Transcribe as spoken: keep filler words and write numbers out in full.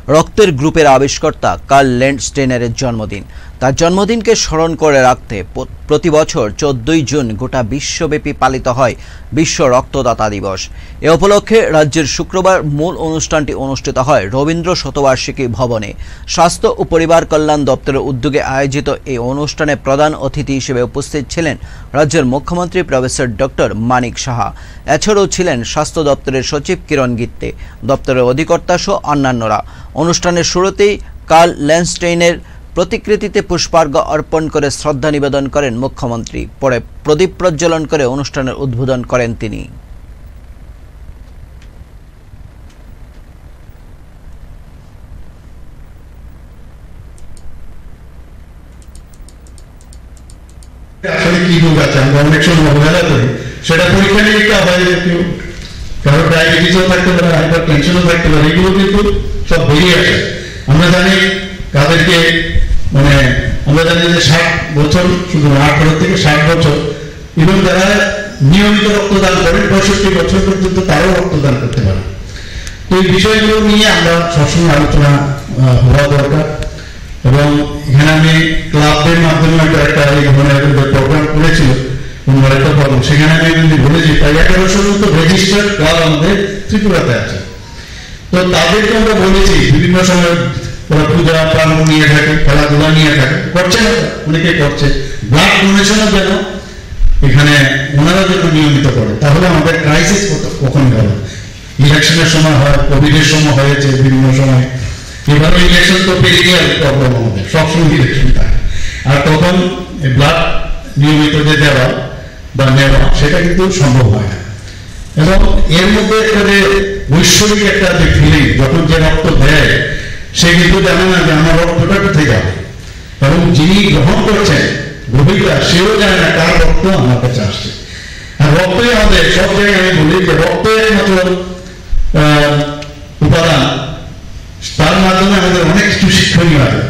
রক্তের গ্রুপের আবিষ্কর্তা কার্ল ল্যান্ডস্টেইনারের জন্মদিন। তার জন্মদিনকে স্মরণ করে রাখতে প্রতি বছর চোদ্দই জুন গোটা বিশ্বব্যাপী পালিত হয় বিশ্ব রক্তদাতা দিবস। এ উপলক্ষে রাজ্যের শুক্রবার মূল অনুষ্ঠানটি অনুষ্ঠিত হয় রবীন্দ্র শতবার্ষিকী ভবনে। স্বাস্থ্য ও পরিবার কল্যাণ দপ্তরের উদ্যোগে আয়োজিত এই অনুষ্ঠানে প্রধান অতিথি হিসেবে উপস্থিত ছিলেন রাজ্যের মুখ্যমন্ত্রী প্রফেসর ডক্টর মানিক সাহা। এছাড়াও ছিলেন স্বাস্থ্য দপ্তরের সচিব কিরণ গিত্তে, দপ্তরের অধিকর্তা সহ অন্যান্যরা। অনুষ্ঠানের শুরুতেই কার্ল ল্যান্ডস্টেইনের প্রতিকৃতিতে পুষ্পার্ঘ্য অর্পণ করে শ্রদ্ধা নিবেদন করেন মুখ্যমন্ত্রী। পরে প্রদীপ প্রজ্বলন করে অনুষ্ঠানের উদ্বোধন করেন তিনি। আসলে কি রোগ আছে আমরা অনেক সময় অবহেলা করি, সেটা পরীক্ষা নিরীক্ষা হয় যে কেউ কারো ডায়াবেটিসও থাকতে পারে, হাইপার টেনশনও থাকতে পারে, এগুলো কিন্তু সব বেরিয়ে আসে। আমরা জানি তাদেরকে মানে আমরা জানি যে ষাট বছর শুধু আঠারো থেকে ষাট বছর এবং যারা নিয়মিত রক্তদান করেন পঁয়ষট্টি বছর পর্যন্ত তারাও রক্তদান করতে পারে। তো এই বিষয়গুলো নিয়ে আমরা সবসময় আলোচনা হওয়া দরকার। এবং এখানে আমি ক্লাবদের মাধ্যমে একটা এই ধরনের প্রোগ্রাম করেছিল একটা প্রোগ্রাম, সেখানে আমি যদি বলেছি প্রায় এগারোশোর মতো রেজিস্টার্ড ক্লাব আমাদের ত্রিপুরাতে আছে। তো তাদেরকে আমরা বলেছি বিভিন্ন সময় ওরা পূজা প্রাণ নিয়ে থাকে, খেলাধুলা নিয়ে থাকে, করছে না অনেকে করছে, ব্লাড ডোনেশনও যেন এখানে ওনারা যেন নিয়মিত করে, তাহলে আমাদের ক্রাইসিস কখন হবে। ইলেকশনের সময় হয়, কোভিডের সময় হয়েছে বিভিন্ন সময়, এভাবে ইলেকশন তো পেরিয়ে প্রবলেম আমাদের সবসময় ইলেকশন থাকে, আর তখন ব্লাড নিয়মিত যে দেওয়া বা নেওয়া সেটা কিন্তু সম্ভব হয় না। এবং এর মধ্যে একটা যে ঐশ্বরিক একটা যে ফিলিং, যখন যে রক্ত দেয় সে কিন্তু জানে না যে আমার রক্তটা কোথায় যাবে, এবং যিনি গ্রহণ করছেন রোগীরা সেও জানে না কার রক্ত আমার কাছে আসছে। আর রক্তই আমাদের সব জায়গায় আমি বলি যে রক্ত একমাত্র উপাদান, তার মাধ্যমে আমাদের অনেক কিছু শিক্ষণীয় আছে।